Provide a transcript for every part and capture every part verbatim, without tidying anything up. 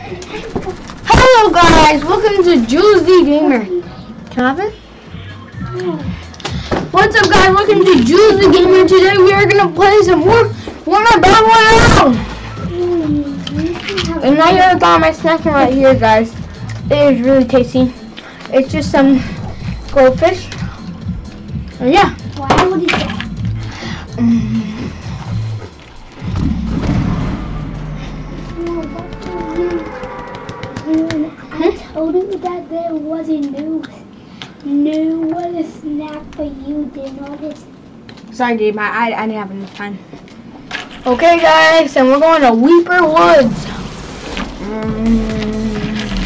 Hello guys, welcome to Jules the Gamer. Can I have it? What's up guys, welcome to Jules the Gamer. Today we are going to play some more Fortnite Battle Royale. And now you got my snacking right here guys. It is really tasty. It's just some goldfish. And yeah. Why would you say? Mm. I told you that there was a new, new what a snack, but you didn't notice. Sorry, dude, my I, I didn't have enough time. Okay, guys, and we're going to Weeper Woods. Mm.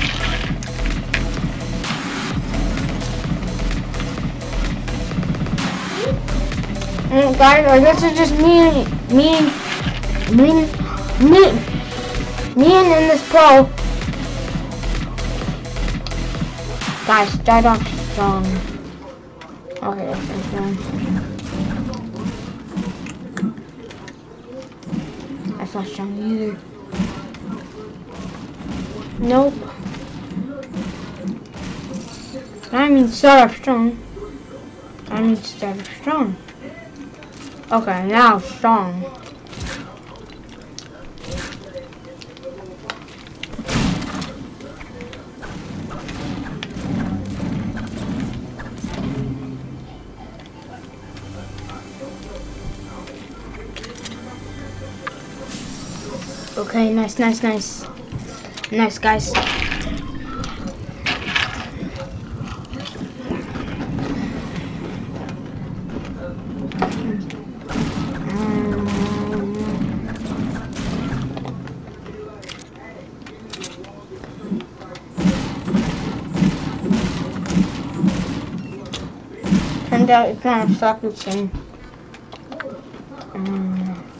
Mm, guys, I guess it's just me, and me, and- me, and- me, me, and this pro. Guys, start off strong. Okay, that's strong. That's not strong either. Nope. I mean start off strong. I mean start off strong. Okay, now strong. Okay, nice, nice, nice. Nice, guys. Turned out it's not a soccer thing. Um,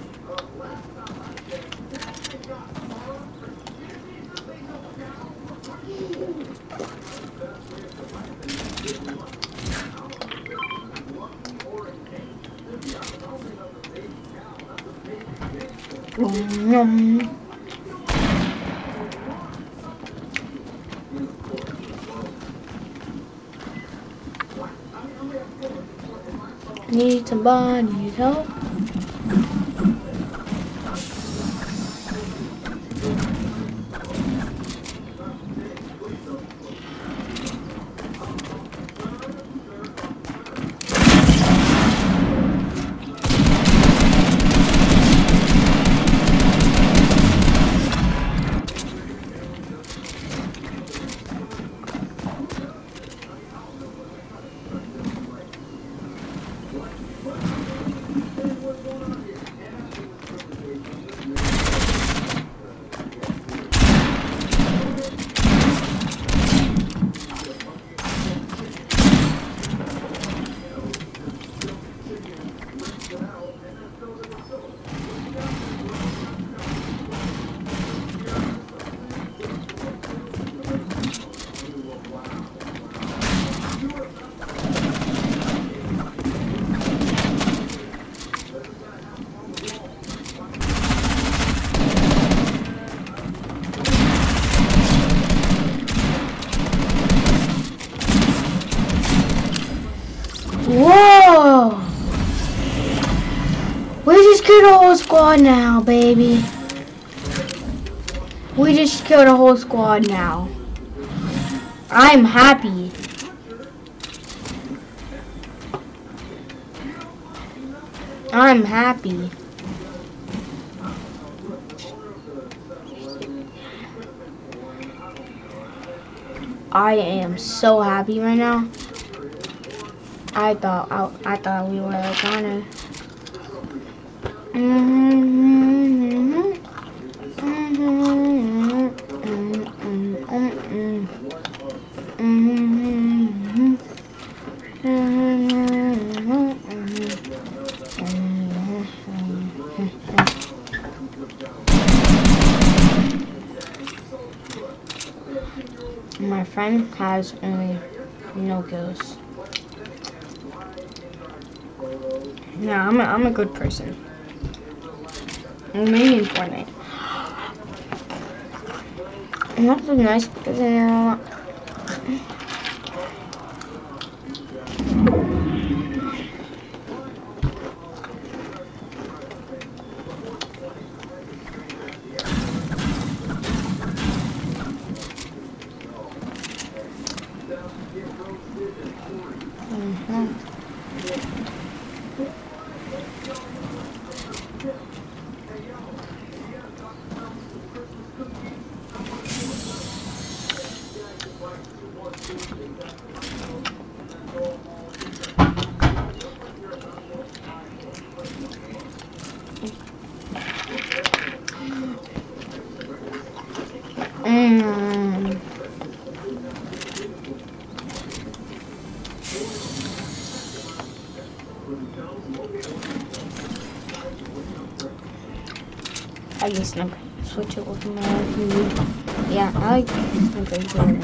Yum. Need somebody's help. Whoa! We just killed a whole squad now, baby. We just killed a whole squad now. I'm happy. I'm happy. I am so happy right now. I thought I, I thought we were gonna. My friend has only no kills. No, I'm a, I'm a good person. Maybe in Fortnite. And that's so nice because I know. Mm-hmm. Mm. I like sniper. Switch it with my food. Yeah, I like sniper.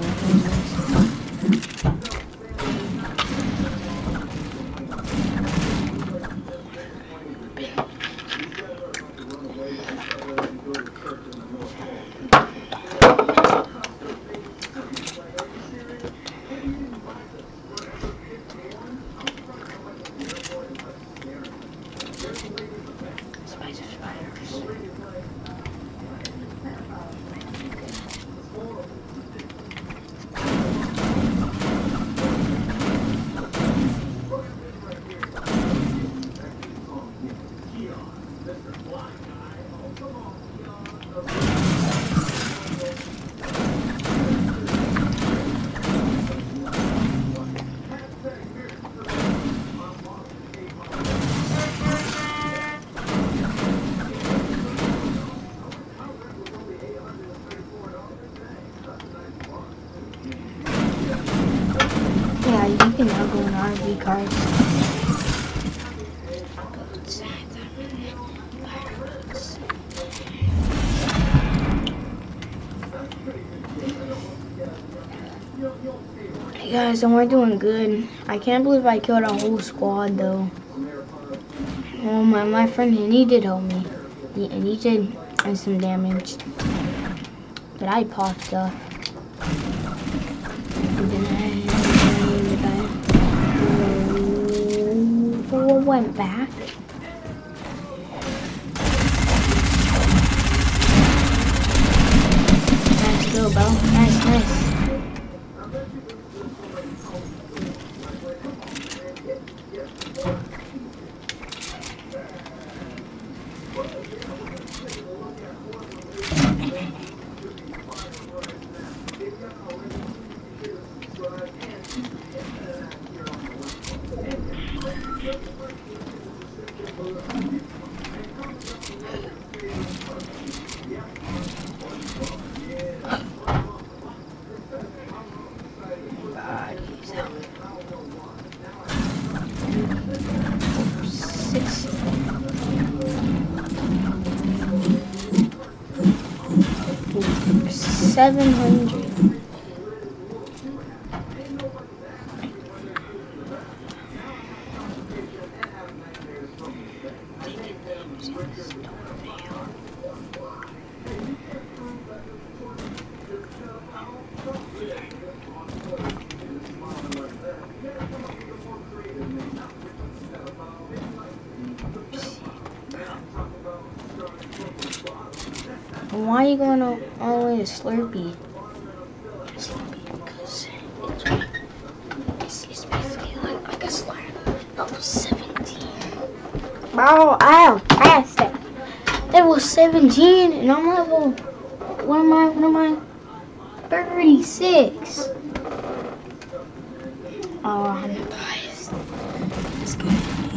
Yeah, you can now go in R V cars. Hey guys, and we're doing good. I can't believe I killed a whole squad though. Well, my, my friend, and he did help me. He, and he did some damage. But I popped up. And then I went back. Nice go, bro. Nice, nice. Seven hundred. Why are you going all, all the way to Slurpee? Slurpee because it's, it's basically like, like a slime. Level seventeen. Bro, I have passed it. Level seventeen and I'm level, what am I, what am I? thirty-six. Oh, I'm biased. That's good.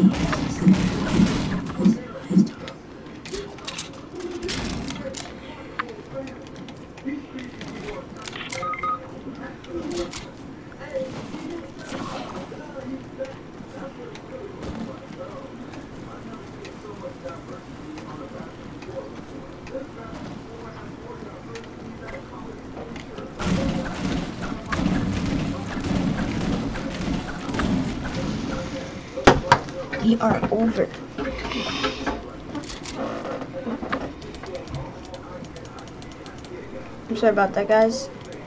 We are over. I'm sorry about that, guys.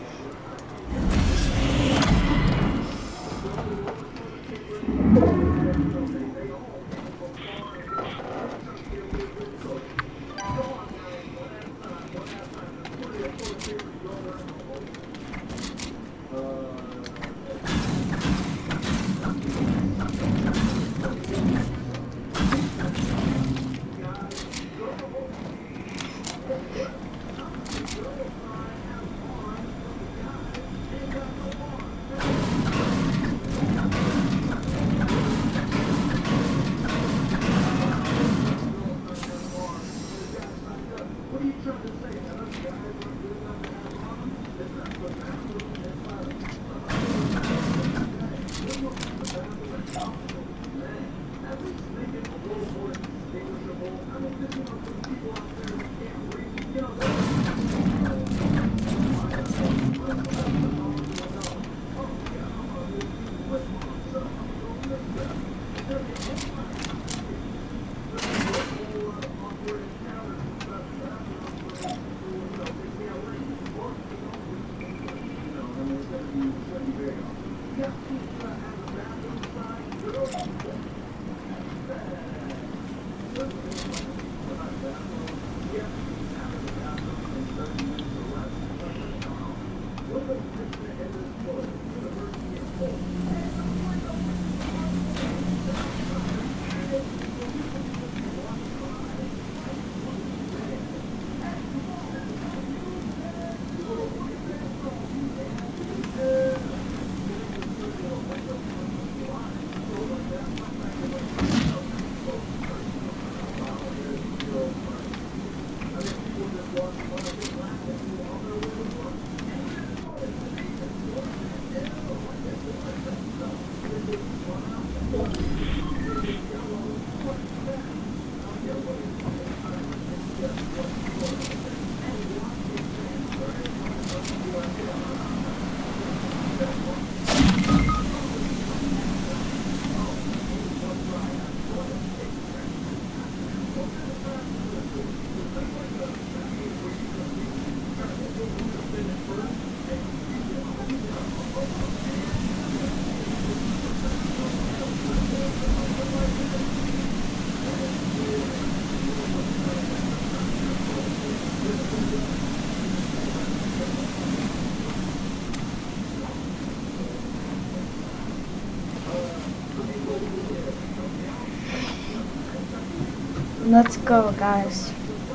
Let's go, guys.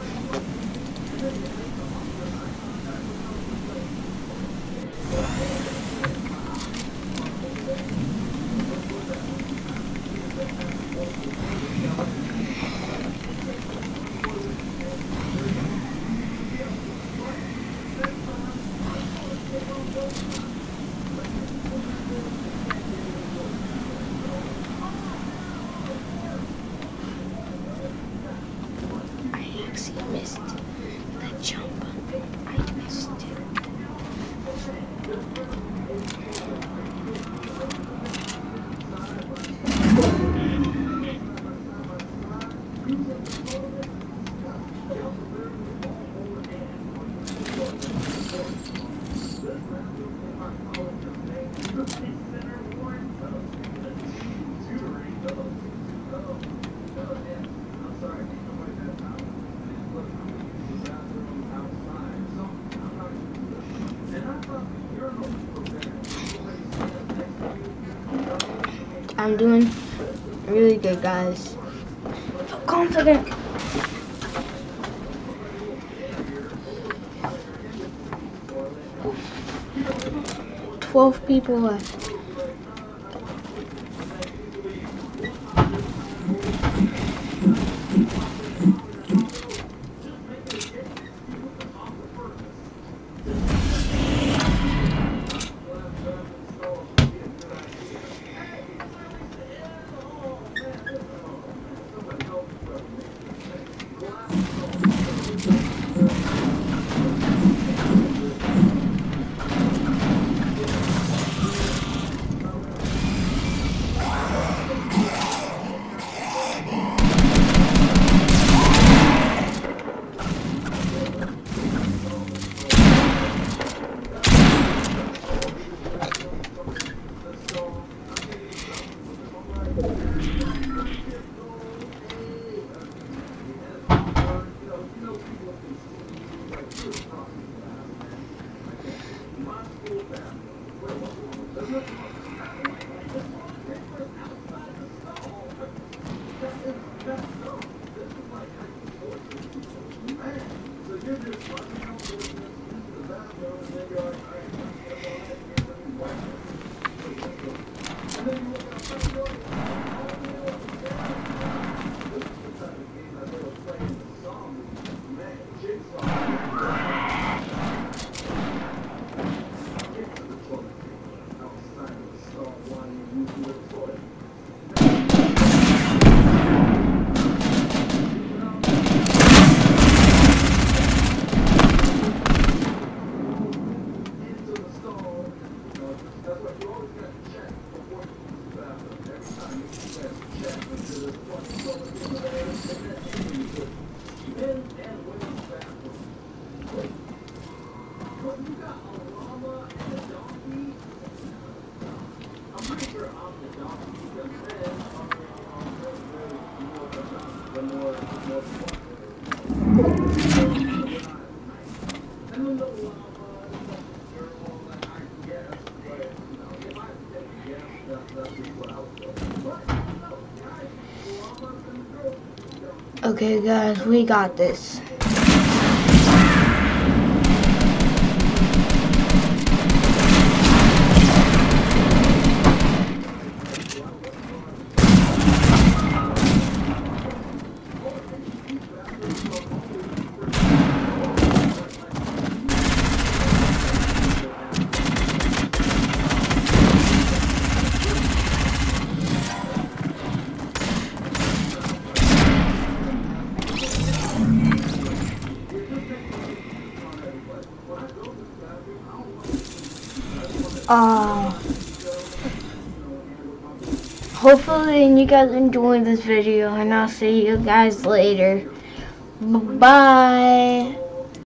Missed the jump. I missed it. I'm doing really good, guys. So confident. Twelve people left. Okay guys, we got this. Uh, hopefully you guys enjoyed this video, and I'll see you guys later. Bye-bye.